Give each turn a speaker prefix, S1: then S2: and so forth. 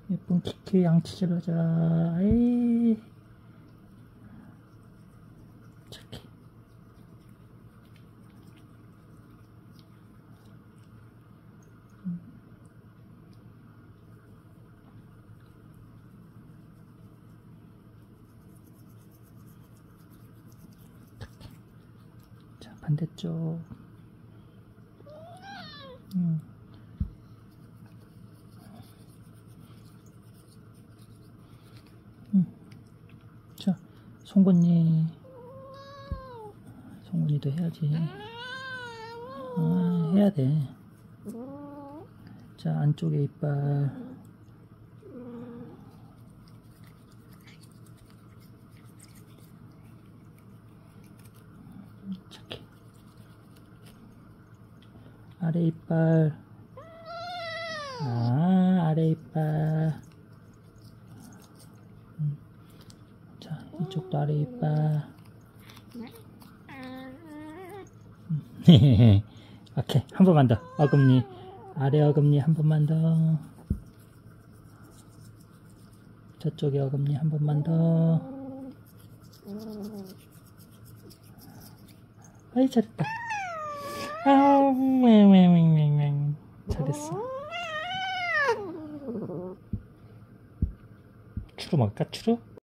S1: 예쁜 키키 양치질 하자. 에이, 착해. 자, 반대쪽. 자, 송곳니도 해야지. 해야 돼. 자, 안쪽에 이빨. 착해. 아래 이빨. 아래 이빨. 자, 이쪽도 아래 이빨. 오케이, 한 번만 더. 어금니. 아래 어금니 한 번만 더. 저쪽에 어금니 한 번만 더. 아이, 잘했다. 잘했어. 추루 먹을까? 추루?